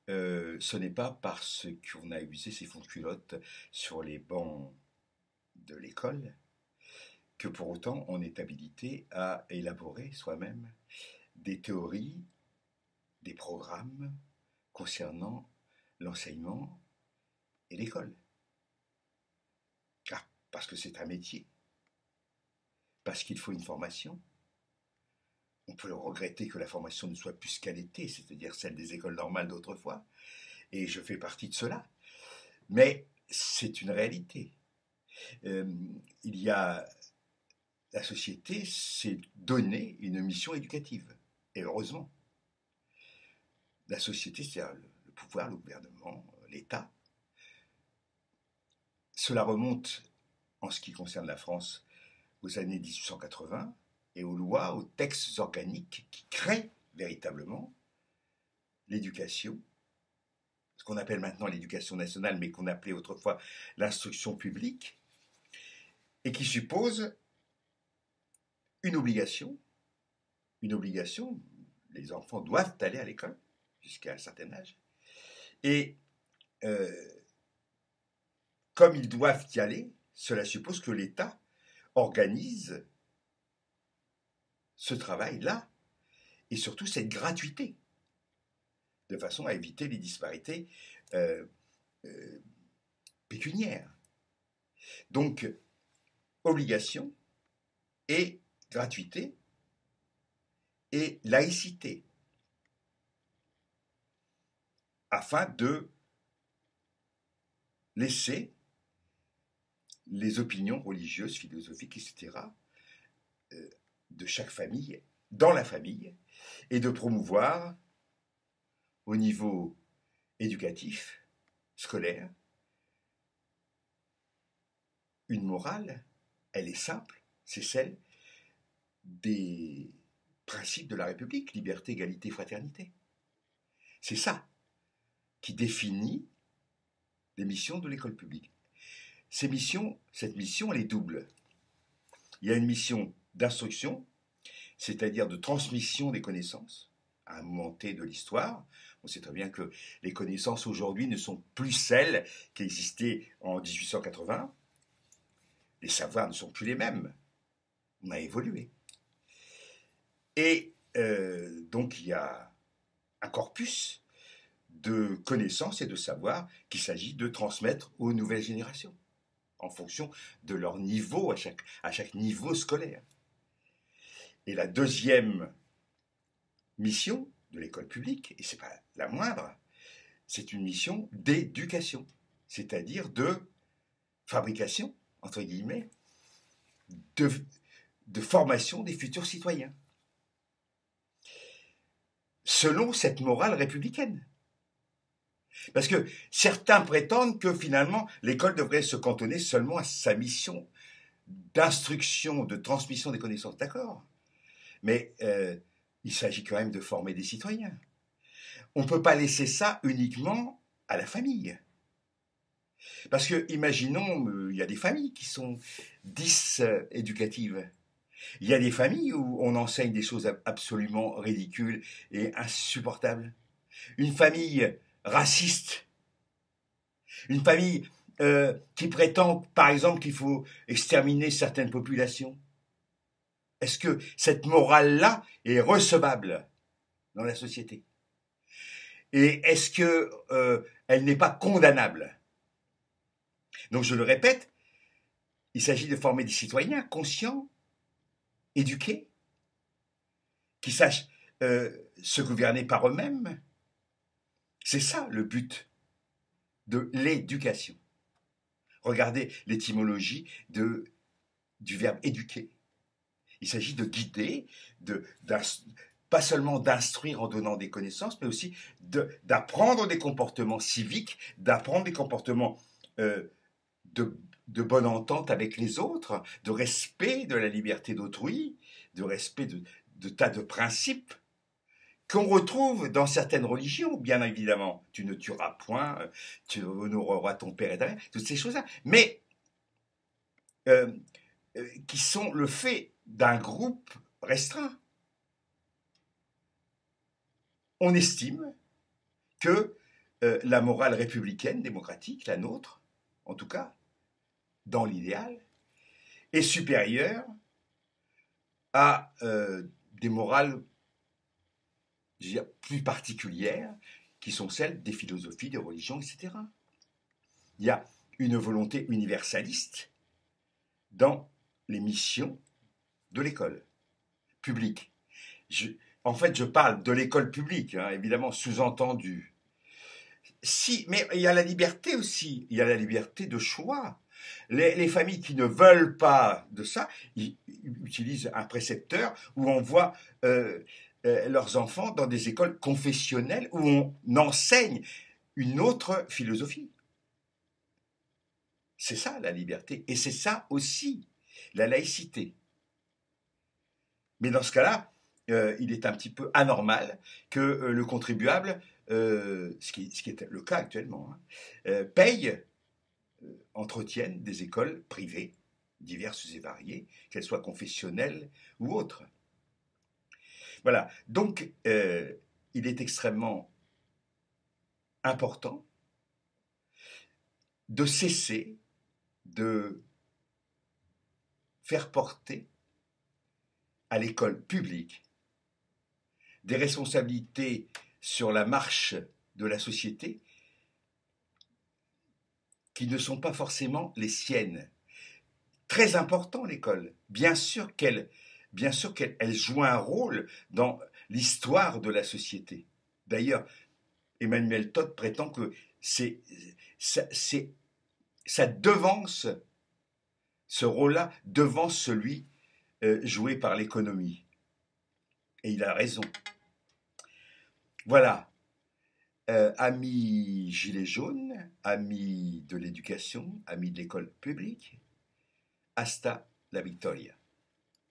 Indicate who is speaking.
Speaker 1: ce n'est pas parce qu'on a usé ses fonds de culotte sur les bancs de l'école que pour autant on est habilité à élaborer soi-même des théories, des programmes concernant l'enseignement et l'école. Ah, parce que c'est un métier, parce qu'il faut une formation. On peut regretter que la formation ne soit plus ce qu'elle était, c'est-à-dire celle des écoles normales d'autrefois, et je fais partie de cela. Mais c'est une réalité. Euh, il y a la société s'est donné une mission éducative, et heureusement. La société, c'est-à-dire le pouvoir, le gouvernement, l'État. Cela remonte, en ce qui concerne la France, aux années 1880 et aux lois, aux textes organiques qui créent véritablement l'éducation, ce qu'on appelle maintenant l'éducation nationale, mais qu'on appelait autrefois l'instruction publique, et qui suppose une obligation, les enfants doivent aller à l'école jusqu'à un certain âge, et euh, comme ils doivent y aller, cela suppose que l'État organise ce travail-là et surtout cette gratuité, de façon à éviter les disparités euh, euh, pécuniaires. Donc, obligation et gratuité et laïcité, afin de laisser les opinions religieuses, philosophiques, etc., de chaque famille, dans la famille, et de promouvoir au niveau éducatif, scolaire, une morale, elle est simple, c'est celle des principes de la République, liberté, égalité, fraternité. C'est ça qui définit les missions de l'école publique. Cette mission, elle est double. Il y a une mission d'instruction, c'est-à-dire de transmission des connaissances à un moment T de l'histoire. On sait très bien que les connaissances aujourd'hui ne sont plus celles qui existaient en 1880. Les savoirs ne sont plus les mêmes. On a évolué. Et donc il y a un corpus de connaissances et de savoirs qu'il s'agit de transmettre aux nouvelles générations, en fonction de leur niveau, à chaque niveau scolaire. Et la deuxième mission de l'école publique, et ce n'est pas la moindre, c'est une mission d'éducation, c'est-à-dire de fabrication, entre guillemets, de, de formation des futurs citoyens, selon cette morale républicaine. Parce que certains prétendent que finalement, l'école devrait se cantonner seulement à sa mission d'instruction, de transmission des connaissances. D'accord. Mais il s'agit quand même de former des citoyens. On ne peut pas laisser ça uniquement à la famille. Parce que, imaginons, il y a des familles qui sont éducatives. Il y a des familles où on enseigne des choses absolument ridicules et insupportables. Une famille raciste, une famille qui prétend, par exemple, qu'il faut exterminer certaines populations. Est-ce que cette morale-là est recevable dans la société? Et est-ce que elle n'est pas condamnable? Donc je le répète, il s'agit de former des citoyens conscients, éduqués, qui sachent se gouverner par eux-mêmes. C'est ça le but de l'éducation. Regardez l'étymologie du verbe éduquer. Il s'agit de guider, pas seulement d'instruire en donnant des connaissances, mais aussi d'apprendre des comportements civiques, d'apprendre des comportements de bonne entente avec les autres, de respect de la liberté d'autrui, de respect de tas de principes qu'on retrouve dans certaines religions, bien évidemment. Tu ne tueras point, tu honoreras ton père et ta mère, toutes ces choses-là. Mais euh, qui sont le fait d'un groupe restreint. On estime que la morale républicaine, démocratique, la nôtre, en tout cas, dans l'idéal, est supérieure à des morales, je veux dire, plus particulières, qui sont celles des philosophies, des religions, etc. Il y a une volonté universaliste dans les missions de l'école publique. Je, En fait, je parle de l'école publique, hein, évidemment, sous-entendu. Si, mais il y a la liberté aussi, il y a la liberté de choix. Les familles qui ne veulent pas de ça, ils utilisent un précepteur où on voit leurs enfants dans des écoles confessionnelles où on enseigne une autre philosophie. C'est ça la liberté, et c'est ça aussi la laïcité. Mais dans ce cas-là, il est un petit peu anormal que le contribuable, ce qui est le cas actuellement, hein, paye, entretienne des écoles privées, diverses et variées, qu'elles soient confessionnelles ou autres. Voilà, donc il est extrêmement important de cesser de faire porter à l'école publique des responsabilités sur la marche de la société qui ne sont pas forcément les siennes. Très important l'école. Bien sûr qu'elle joue un rôle dans l'histoire de la société. D'ailleurs, Emmanuel Todd prétend que ça devance, ce rôle-là devance celui joué par l'économie. Et il a raison. Voilà, amis gilets jaunes, amis de l'éducation, amis de l'école publique, hasta la victoria.